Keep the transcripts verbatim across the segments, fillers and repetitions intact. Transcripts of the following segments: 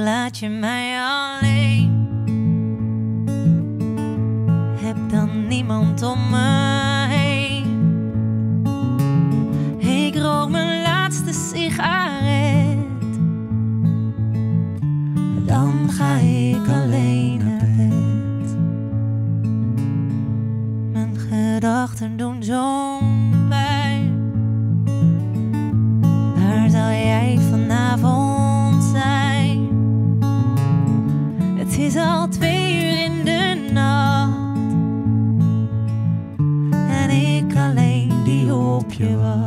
laat je mij alleen. Heb dan niemand om me heen. Ik rook mijn laatste sigaret. Dan ga ik alleen naar bed. Mijn gedachten doen zo'n pijn. Waar zou jij vanavond zijn? Het is al twee uur in de nacht. En ik alleen die op je wacht.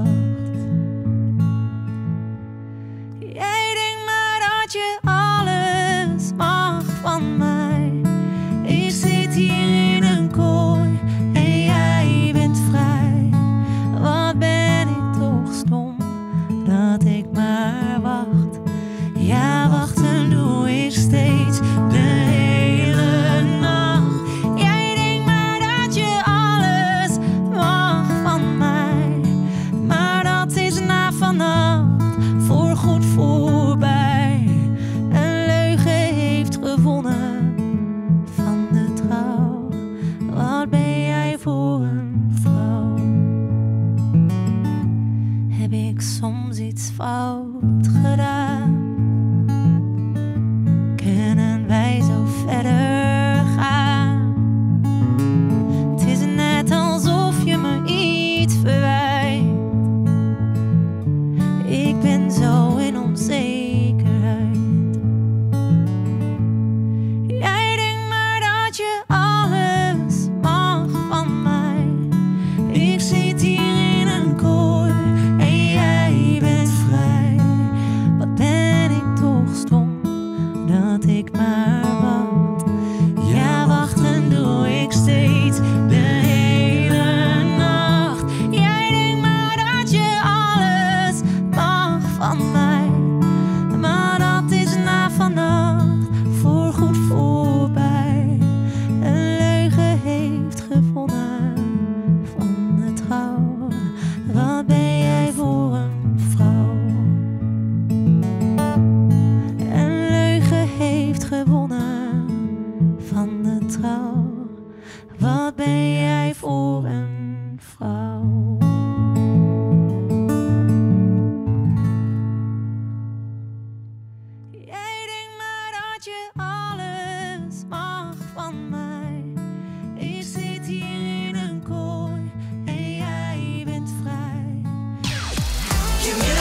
Jij denkt maar dat je alles mag van mij. Ik zit hier in een kooi en jij bent vrij. Wat ben ik toch stom dat ik maar wacht. Ja, wachten doe ik steeds de hele nacht. Jij denkt maar dat je alles mag van mij. Maar dat is na vannacht voorgoed voorbij. Een leugen heeft gewonnen van de trouw. Wat ben jij voor een vrouw? Heb ik soms iets fout gedaan? Kunnen wij zo verder gaan? Het is net alsof je me iets verwijt. Ik ben zo in onzekerheid. Jij denkt maar dat je alles mag van mij. Ik zit hier in een kooi en jij bent vrij. Wat ben ik toch stom dat ik maar wacht. Ja, wachten doe ik steeds de hele nacht. Jij denkt maar dat je alles mag van mij. Maar dat is na vannacht voorgoed voorbij. Een leugen heeft gewonnen van de trouw. Wat ben jij voor een vrouw? Een leugen heeft gewonnen van de trouw. Wat ben jij voor een vrouw? Jij denkt maar dat je alles mag van mij. Ik zit hier in een kooi en jij bent vrij.